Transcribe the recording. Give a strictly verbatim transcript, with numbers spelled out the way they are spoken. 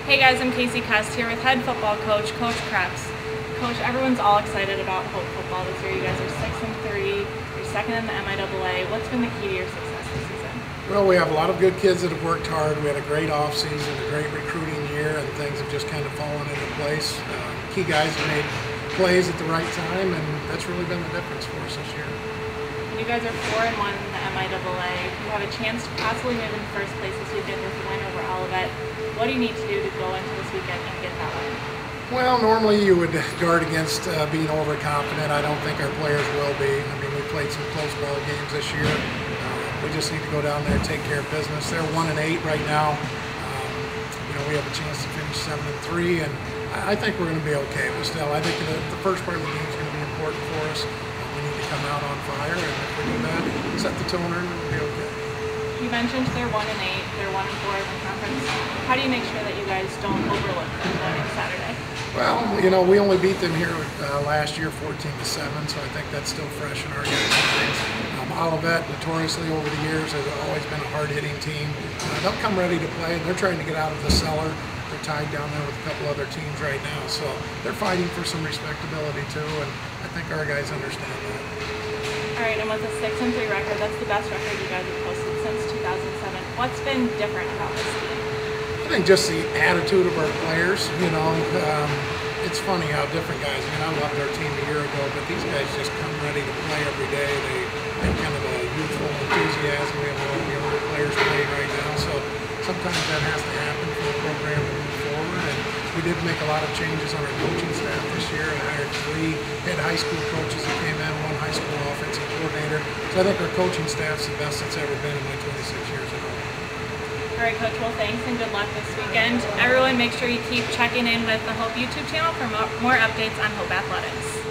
Hey guys, I'm Casey Kust here with head football coach, Coach Kreps. Coach, everyone's all excited about Hope football this year. You guys are six and three. You're second in the M I double A. What's been the key to your success this season? Well, we have a lot of good kids that have worked hard. We had a great off season, a great recruiting year, and things have just kind of fallen into place. Uh, key guys have made plays at the right time, and that's really been the difference for us this year. You guys are four and one in the M I double A. You have a chance to possibly move in first place this weekend with a win over Olivet. What do you need to do to go into this weekend and get that win? Well, normally you would guard against uh, being overconfident. I don't think our players will be. I mean, we played some close ball games this year. Uh, we just need to go down there and take care of business. They're one and eight right now. Um, you know, we have a chance to finish seven and three, and I think we're going to be okay. But still, I think the, the first part of the game is going to be important for us. We need to come out on fire, and if we do that, set the toner, and we'll be okay. You mentioned they're one and eight, they're one and four in the conference. How do you make sure that you guys don't overlook them going Saturday? Well, you know, we only beat them here uh, last year, fourteen to seven, so I think that's still fresh in our guys' minds. Um, Olivet, notoriously over the years, has always been a hard-hitting team. Uh, they'll come ready to play, and they're trying to get out of the cellar. They're tied down there with a couple other teams right now, so they're fighting for some respectability too, and I think our guys understand that. All right, and with a six and three record, that's the best record you guys have posted since two thousand seven. What's been different about this team? I think just the attitude of our players. You know, um, it's funny how different guys. I mean, I loved our team a year ago, but these guys just come ready to play every day. They have kind of a youthful enthusiasm. We have a lot of younger players playing right now, so sometimes that has to happen for the program to move forward. And we did make a lot of changes on our coaching staff this year. I hired three head high school coaches that came in, one high school offensive coordinator. So I think our coaching staff's the best it's ever been in my twenty-six years at home. All right, Coach, well, thanks and good luck this weekend. Everyone, make sure you keep checking in with the Hope YouTube channel for more, more updates on Hope Athletics.